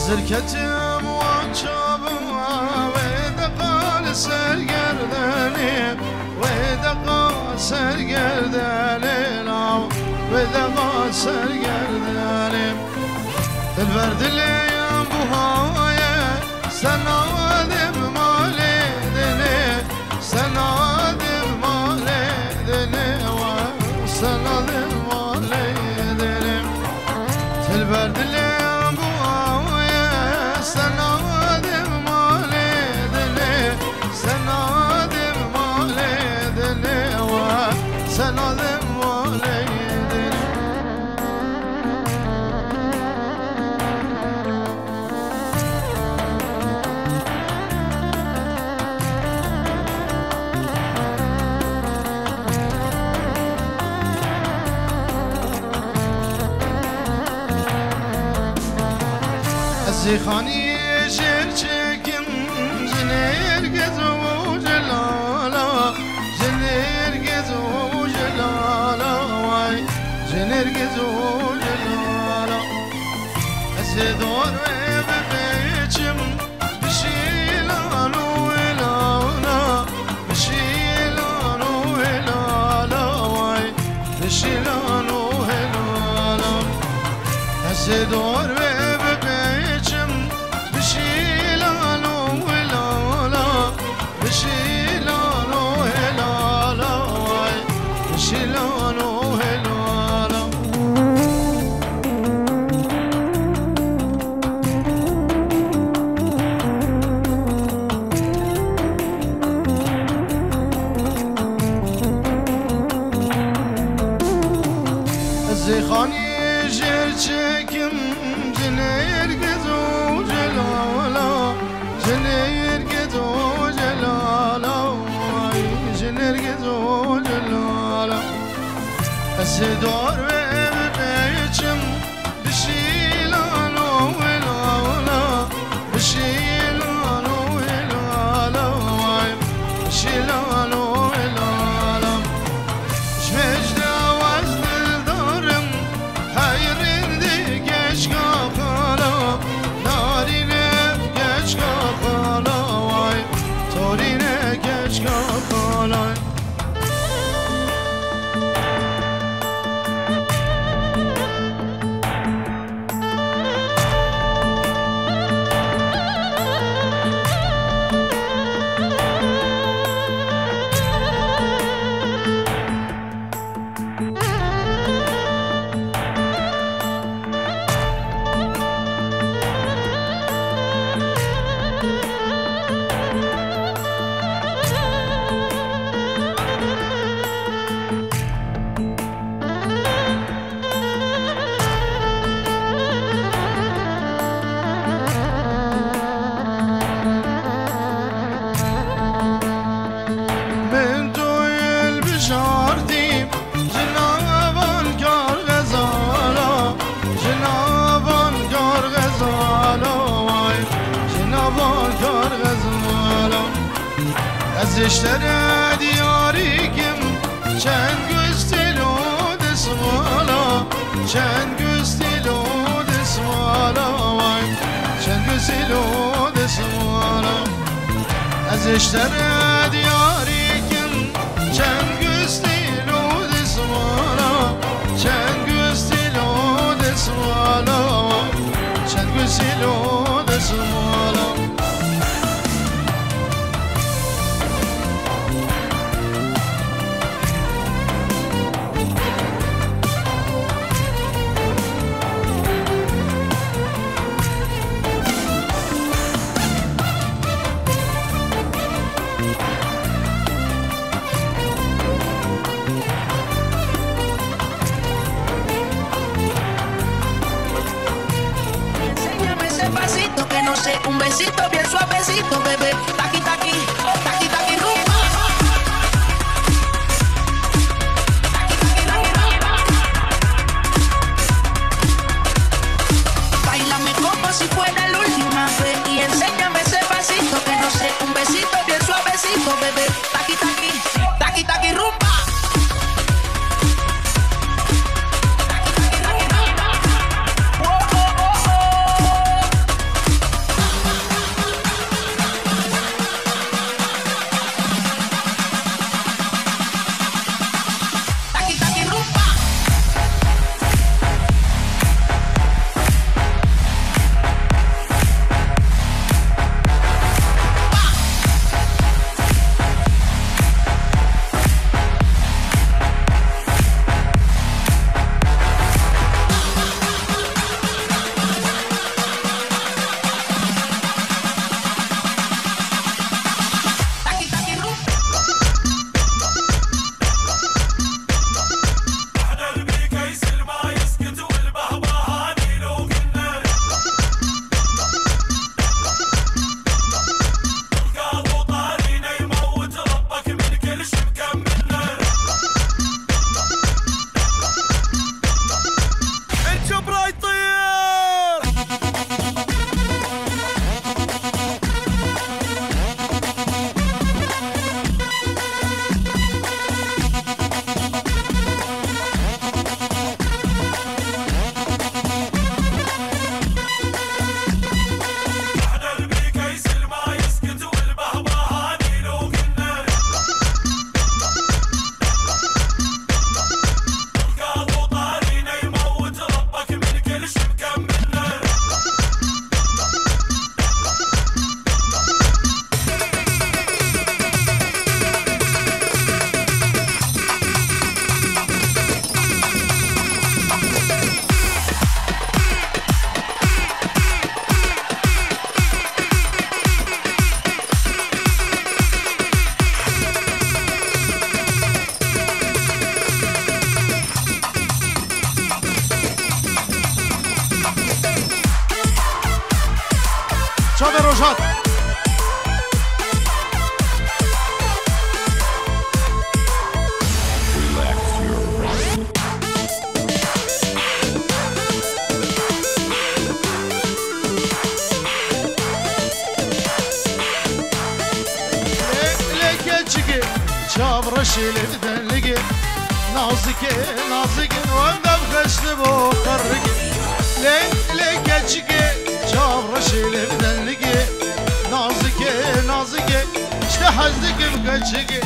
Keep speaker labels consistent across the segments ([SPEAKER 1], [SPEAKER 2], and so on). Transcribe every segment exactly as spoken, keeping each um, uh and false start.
[SPEAKER 1] زركتم وانشابم ويدقال سرقردني ويدقال سرقردني لا ويدقال سرقردني البرد اللي ينبوهاي سنادم مالي دني سنادم مالي دني وسنادم مالي دني البرد اللي سنادم مالي دني سنادم مالي دني وسنادم مالي دني الزيخاني شرشكم جنير قزو جلالا جنير قزو جلالا واي جنير قزو جلالا الزدور ببيتشم بشيلانو إلالا بشيلانو إلالا واي بشيلانو إلالا الزدور ببيتشم بشيلانو إلالا بشيلانو إلالا واي بشيلانو إلالا الزيخاني جرشكم جنير قزو جلالا جنير قزو جلالا واي جنير قزو جلالا الزدور ببيتشم بشيلانو إلالا بشيلانو إلالا واي بشيلانو إلالا شمجدا وزن دارم حيرين دي geç kakala narine geç kakala vay torine geç kakala زشتر دیاریکم چند گستلو دسمالا چند گستلو دسمالا وای چند گستلو دسمالا زشتر دیاریکم چند گستلو دسمالا چند گستلو دسمالا چند گستلو دسمالا
[SPEAKER 2] Un besito bien suavecito, bebé. Taqui, taqui, taqui, taqui, rumba. Taqui, taqui, rumba. Báilame como si fuera la última vez y enséñame ese pasito que no sé. Un besito bien suavecito, bebé. Taqui, taqui, taqui, taqui, rumba.
[SPEAKER 1] روشات شابرشي لبدلقي نازكي نازكي وابدا بخشت بوقرقي ليك ليك اتشقي شابرشي لبدلقي نازكي نازكي اشتحزك بكتشقي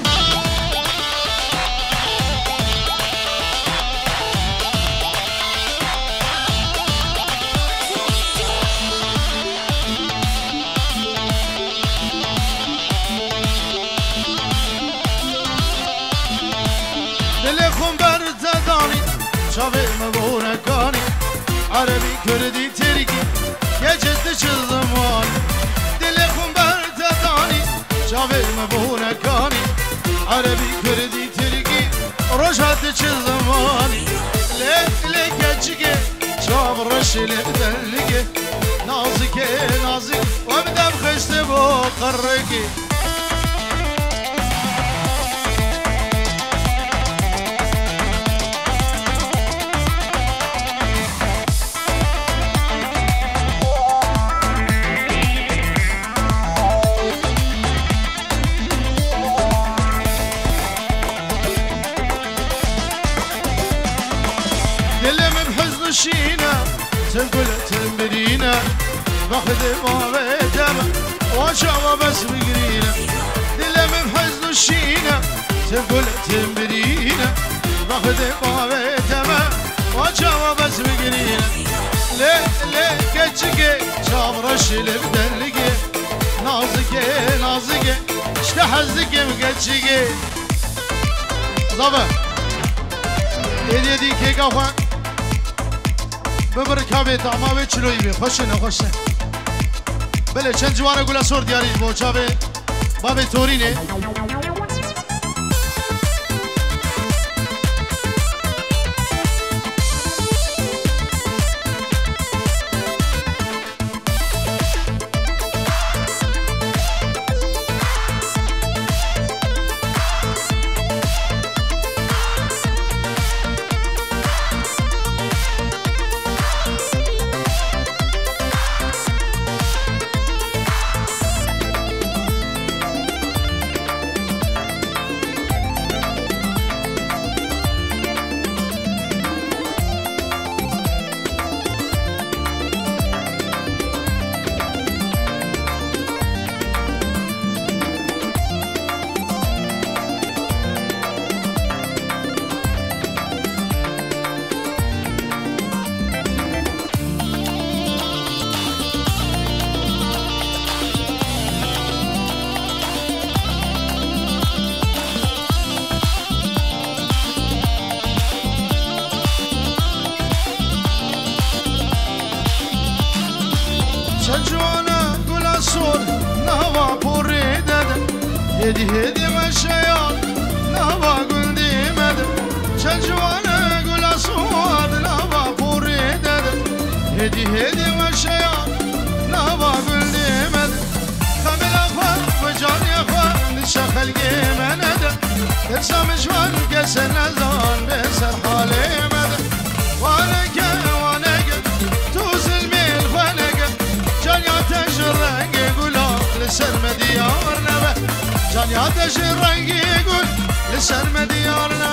[SPEAKER 1] شافي مبوركاني عربي كردي تركي يا جد شزمان دلكم بردتاني شافي مبوركاني عربي كردي تركي رجعت شزماني ليك ليك اتشكي شاف الرشي لبدلكي نازكي نازك وابدا بخشت بوقركي الشينا تنقل تنبرينا باخذ ما بيتما واشعر بس بقرينا دلم بحزن الشينا تنقل تنبرينا باخذ ما بيتما واشعر بس بقرينا ليه ليه كتشكي شاب رشي لبدلقي نازكي نازكي اشتحزكي مكتشكي زبا يدي يدي كيك افان ببر کابه داماوی چلوی بی خوشه نخوشه بله چند جوانه گولا سور دیاری با چاوه بابه تورینه هدي هدي مشيان نبا قل دي مدى شجوانا قل أصوات نبا بوري دادا هدي هدي مشيان نبا قل دي مدى خمل أخوان وجان يخوان نشخل قيمة ندى ترسى مشوان كسر نزان بسر حالي مدى وانا كا وانا كا توزل ميل خوانا كا جان يعتشر رنقي قولا لسر مديار نبا جان يعتش الرنق يقول لسر ديارنا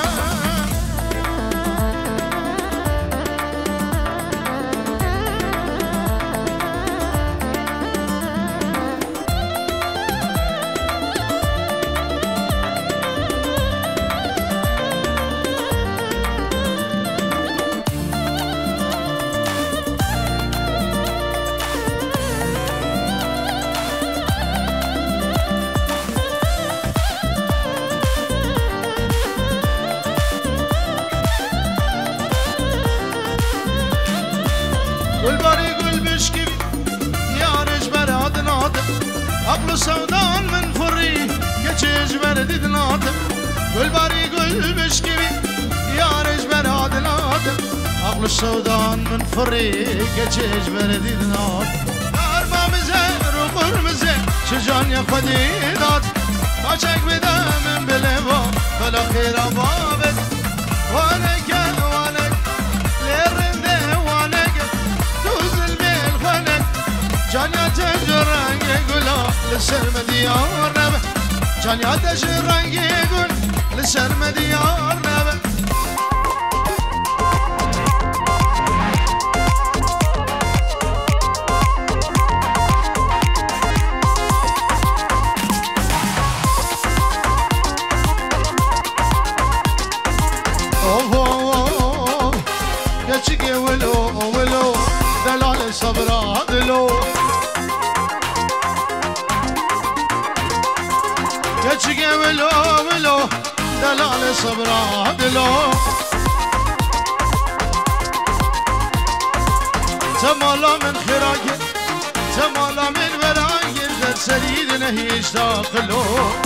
[SPEAKER 1] والباري يقول بشكي يا رجبر هاد ناطق عقل سودان من فري كتشج بردد ناطق والباري يقول بشكي يا رجبر هاد ناطق عقل السودان من فري كتشج بردد ناطق أربع مزار هرمزه شجان يا خديدات باشك بدا من بلوا بلا خير بابت وانك وانك ليرنده وانك توزل بالخنك جان يا تجرنج يقولا للسرم ديار نبه جان يا تجرنج يقول للسرم ديار نبه كشكي ولو ولو دلال صبرا دلو كشكي ولو ولو دلال صبرا دلو تمالا من خراك تمالا من وراك در سريد نهيش داخلو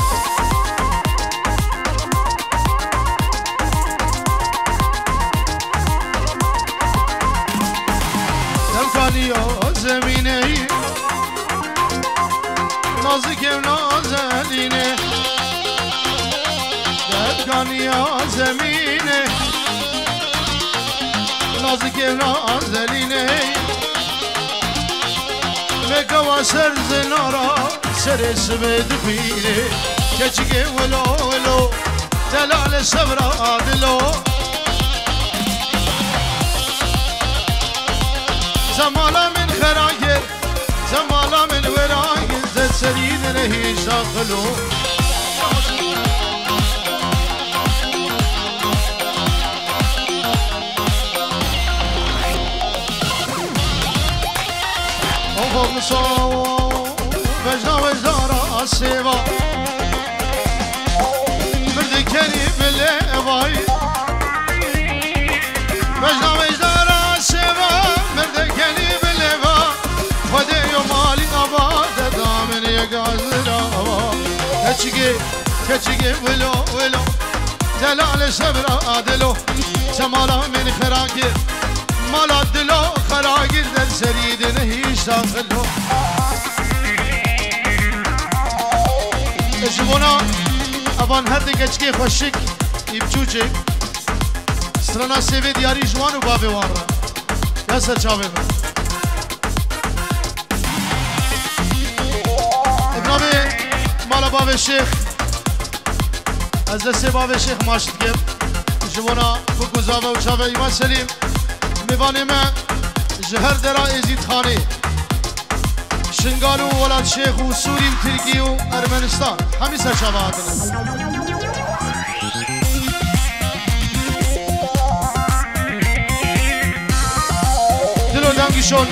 [SPEAKER 1] يا زميني نازك ونازليني دبكان يا زميني نازك ونازليني مكوا سر زنارا سر سبد فيني كشكي ولو ولو دلال صبرا دلو زمالا من خراجر زمالا من وراجر زد سريد نهيش داخلو اوه مصاو وجنا وجدارا سيوا بردكني بالإواي وجنا وجدارا سيوا مردكني بالإوا خدي يومالي أباد دامن يقازر أوا كشكي كشكي ولو ولو دلال صبر عدلو سمالا من خراكر مالا دلو خراكر در سريد نهيش داخلو اجبونا ابان هر كشكي خوشك يبچوچك سرنا سيوه دياري جوان و بابي وان را يا سر چاوه من ابنابي مالا بابي شيخ از دسته بابي شيخ ماشد كم جوانا بكوزاوه و چاوه ايمان سليم ميواني من جهر درا ازيد خاني شنگالو ولاد شيخ و سوري و تركي و ارمنستان همي سر چاوه آدنه دلو دانگیشون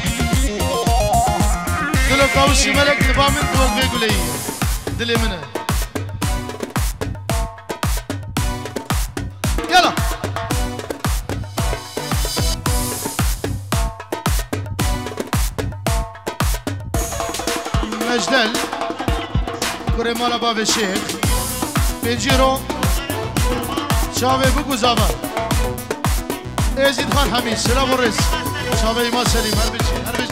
[SPEAKER 1] دلو کاوشی ملک نبامن دوک بگولی دلی منه یلا مجدل کره مالا باب شیخ بنجیرو شاوه بگو زابر ازید خان حمید سلام و رس شاوه ایمان سلیم هر بچی هر بچی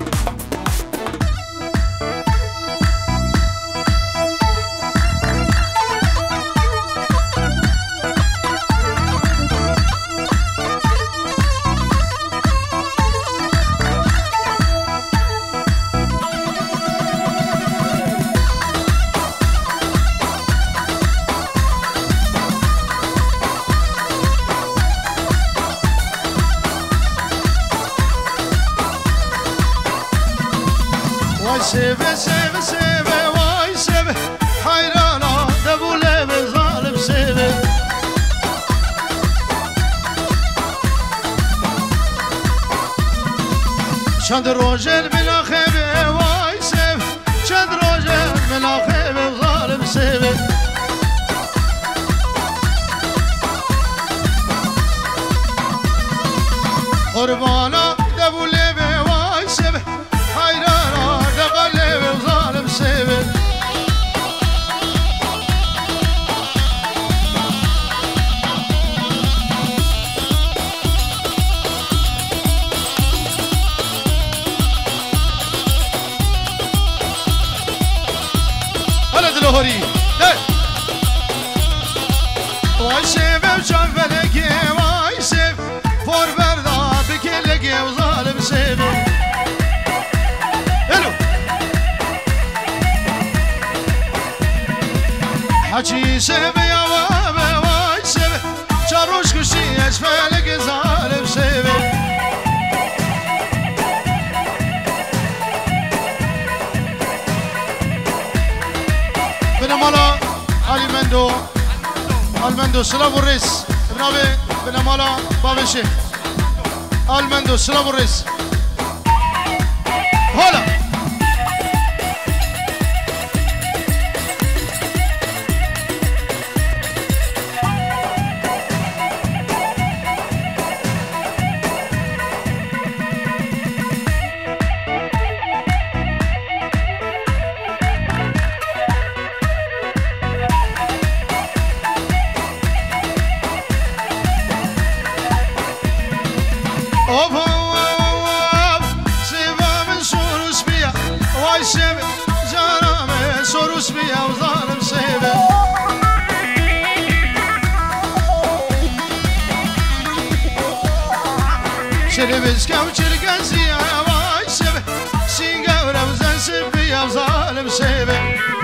[SPEAKER 1] سيبه سيبه سيبه واي سيبه حيرانا دبوله بظالم سيبه شند روجل بلا خيبه واي سيبه شند روجل بلا خيبه ظالم سيبه قربانا دبوله واي سيبه حيرانا دقلب ظالم سيبه وای سیف جان فلکی وای سیف فور بردا بکلگی و ظالم سیف الو حچی سیف یا وای وای سیف چاروش کشی از فلک ظالم سیف بنمالا علی مندو المندو سلام الرئيس بنابي بنمالا باب الشيخ المندو سلام الرئيس هلا شربز كم شرقزي يا واي سبه سينقا رمزان سبي يا ظالم سبه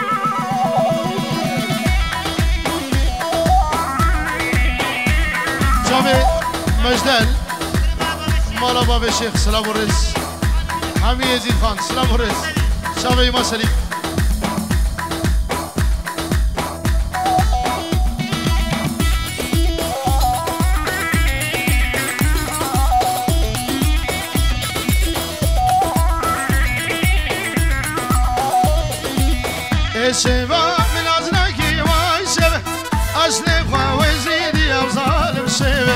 [SPEAKER 1] جامي مجدل مالا باب الشيخ سلام الرئيس حمي يزيد خان سلام الرئيس شامي ما سليم سيبا من أزناكي واي سيبا أسلي خواوي زيدي يا ظالم سيبا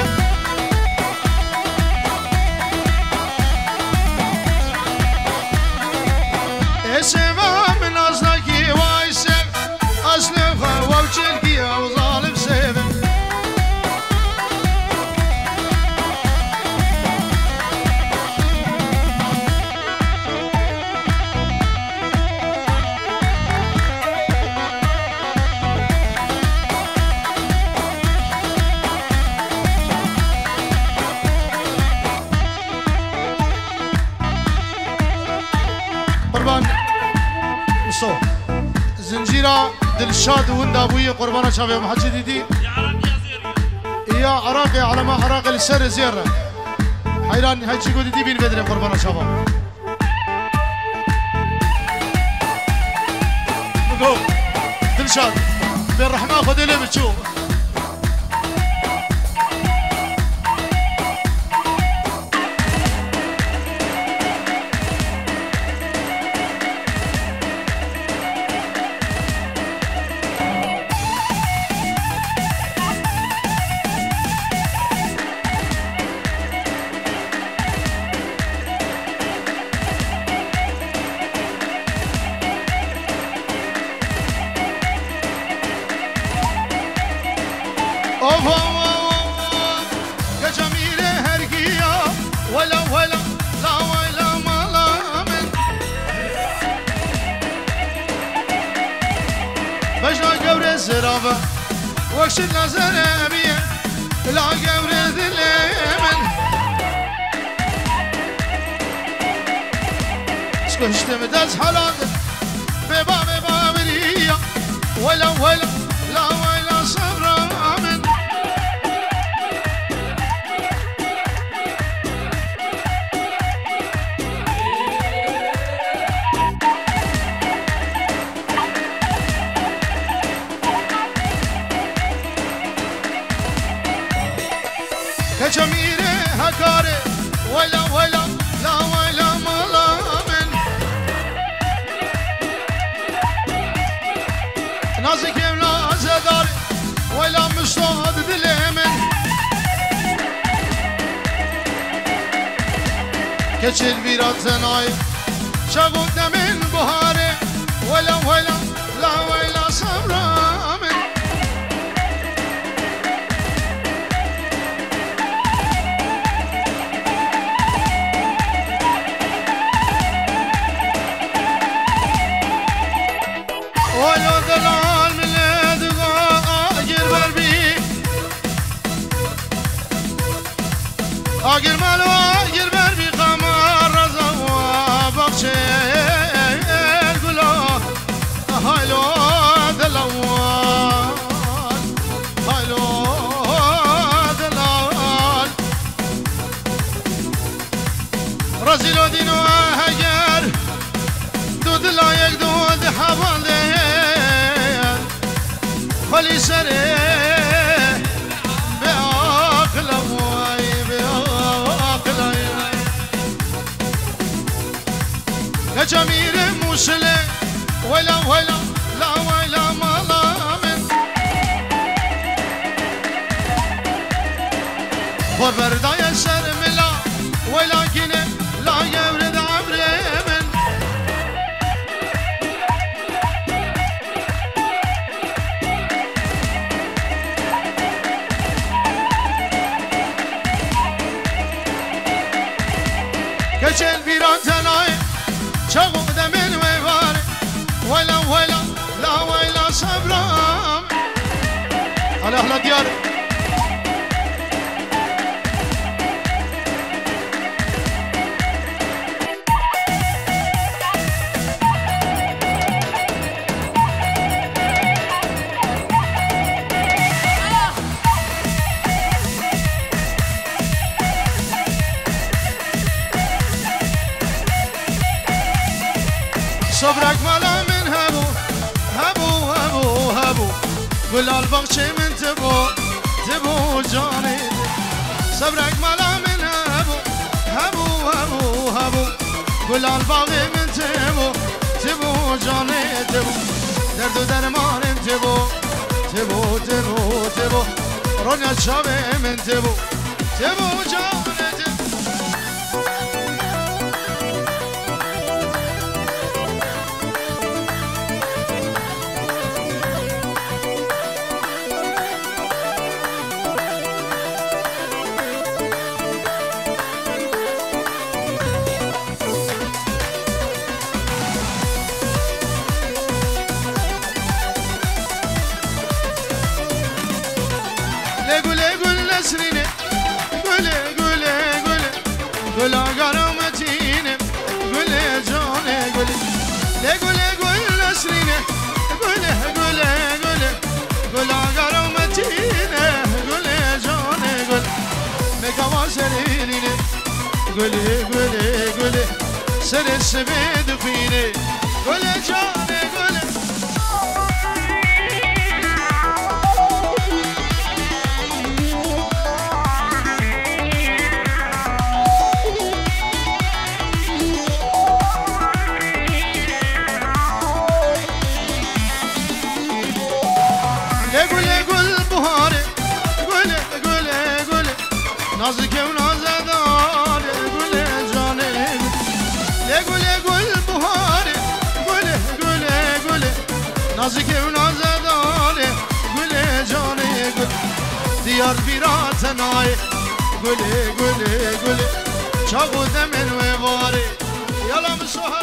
[SPEAKER 1] سيبا من أزناكي واي سيبا أسلي خواوي زيدي يا ظالم سيبا زنجيرة دلشاد وندا ابوي قربانه شافي محجي ديدي يا عراقي على ما عراقي السر زياره حيران هاجي قول دي بين بدري قربانه شافا نقول دلشاد بالرحمه خذ لي بتشوف زرافة وش النظر أبيه لا قبر ذلمن سكشت مدز حلال ببا ببا بريا ولا ولا لا ولا صبر من كجميرة هكارة ولا ولا لا ولا ملا من نازك ولا زدار ولا مصاد دلمن كشل بيرات زناي شغود من بهارة ولا ولا لا ولا صبر من ولو دلال من لدغا أجر بربي هایلو دلال رزیلو دینو هگر دو دلا یک دو حوالده خلی سره به عقلم وای به عقلم کجمیر موسله ویلا ویلا لا ویلا مالا من خور بردای سر ملا ویلا کنه لا یورد عبره من کچل بیران تنای چاقو دمین ویواره ویلا ویلا لا ویلا صبرام حالا حالا دیاره صبرك مالا من هبو هبو هبو هبو قل البغشي من تبو تبو جاني صبرك مالا من هبو هبو هبو هبو قل البغي من تبو تبو جاني تبو درد و درمان تبو تبو تبو تبو رونيا شابه من تبو تبو جاني تبو نسرينه قولي قولي قولي قول قرامتينه قولي جاني قولي لي قولي قول نسرينه قولي قولي قولي قول قرامتينه قولي جاني قولي مكوا سريرينه قولي قولي قولي سر السبيد فيني قولي جاني قولي نازك ونازدار قول جاني لي قول قول بهاري قول قول قول نازك ونازدار قول جاني قول ديار بيراتناي قول قول قول شاقو دمن وباري يلا مسوها